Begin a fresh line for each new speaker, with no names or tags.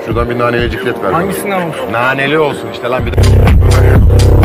Şuradan bir naneli ciklet ver.
Hangisinden olsun?
Naneli olsun işte lan bir de.